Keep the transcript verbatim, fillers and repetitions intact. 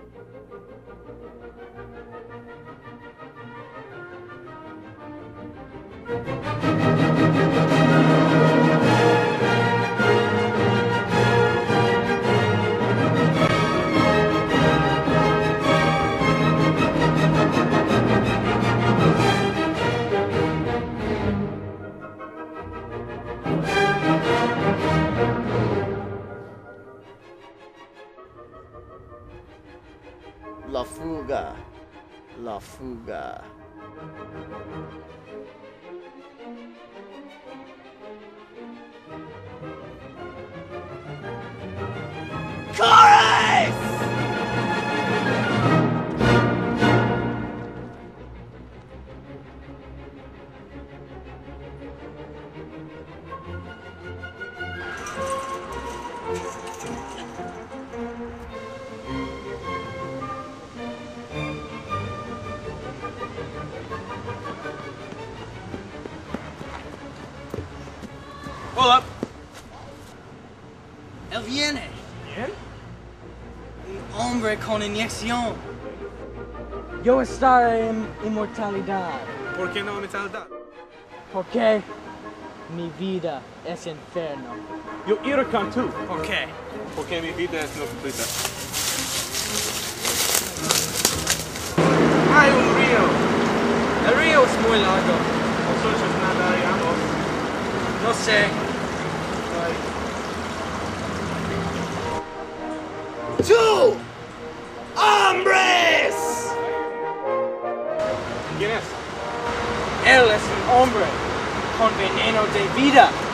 La fuga. La fuga. Chorus! Hold up. Él viene. ¿Quién? Un hombre con inyección. Yo estaré en inmortalidad. ¿Por qué no me salda? Porque mi vida es infierno. Yo irkan tú. ¿Por qué? Porque mi vida es no completa. Hay un río. El río es muy largo. Nosotros nadaríamos. No sé. ¡Tú! ¡Hombres! ¿Quién es? Él es un hombre con veneno de vida.